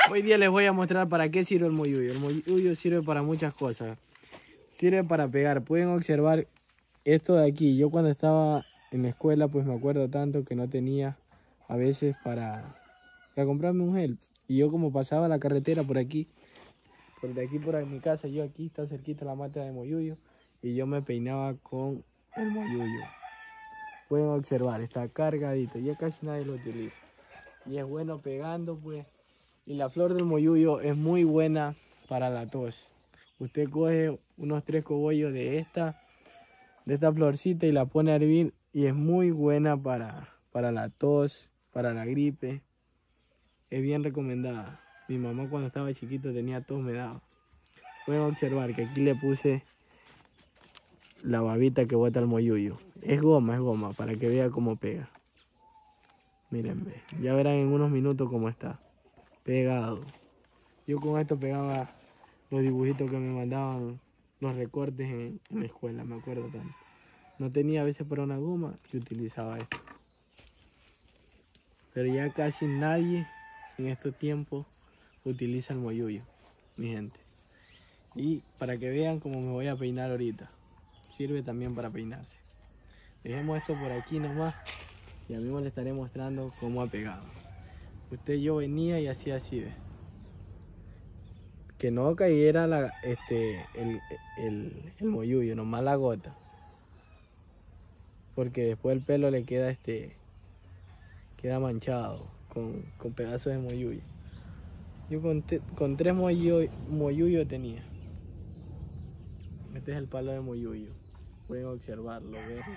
Hoy día les voy a mostrar para qué sirve el moyuyo. El moyuyo sirve para muchas cosas. Sirve para pegar. Pueden observar esto de aquí. Yo cuando estaba en la escuela, pues me acuerdo tanto que no tenía a veces para comprarme un gel. Y yo como pasaba la carretera por aquí, por de aquí por mi casa, yo aquí está cerquita la mata de moyuyo. Y yo me peinaba con el moyuyo. Pueden observar, está cargadito. Ya casi nadie lo utiliza. Y es bueno pegando, pues. Y la flor del moyuyo es muy buena para la tos. Usted coge unos 3 cogollos de esta florcita y la pone a hervir y es muy buena para la tos, para la gripe. Es bien recomendada. Mi mamá cuando estaba chiquito tenía tos, me daba. Pueden observar que aquí le puse la babita que bota el moyuyo. Es goma, para que vea cómo pega. Miren, ya verán en unos minutos cómo está. Pegado. Yo con esto pegaba los dibujitos que me mandaban, los recortes en la escuela, me acuerdo tanto. No tenía a veces para una goma y utilizaba esto. Pero ya casi nadie en estos tiempos utiliza el moyuyo, mi gente. Y para que vean cómo me voy a peinar ahorita. Sirve también para peinarse. Dejemos esto por aquí nomás y a mí me le estaré mostrando cómo ha pegado. Yo venía y hacía así, ¿ves? Que no cayera el moyuyo, nomás la gota. Porque después el pelo le queda queda manchado con pedazos de moyuyo. Yo con 3 moyuyo tenía. Este es el palo de moyuyo. Pueden observarlo, verlo.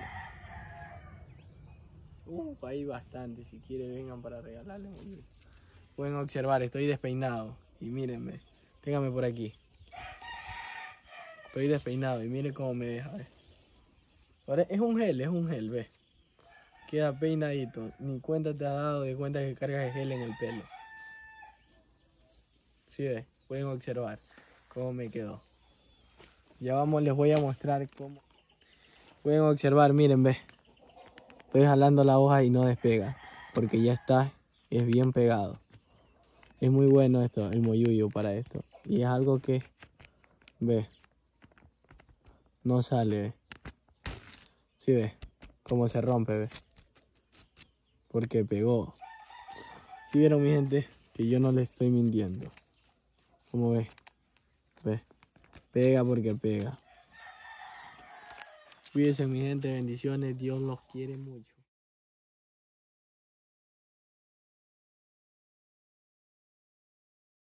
Hay bastante. Si quieren vengan para regalarle moyuyo. Pueden observar, estoy despeinado. Y mírenme. Ténganme por aquí. Estoy despeinado y miren cómo me deja, ¿ves? Ahora es un gel, ¿ves? Queda peinadito. Ni cuenta te has dado de cuenta que cargas el gel en el pelo. ¿Sí ves? Pueden observar cómo me quedó. Ya vamos, les voy a mostrar cómo. Pueden observar, miren, ¿ves? Estoy jalando la hoja y no despega. Porque ya está, es bien pegado. Es muy bueno esto, el moyuyo para esto. Y es algo que, ¿ves? No sale, ¿ves? ¿Sí ves? Cómo se rompe, ¿ves? Porque pegó. ¿Sí vieron, mi gente? Que yo no les estoy mintiendo. ¿Cómo ves? ¿Ves? Pega porque pega. Cuídense, mi gente, bendiciones, Dios los quiere mucho.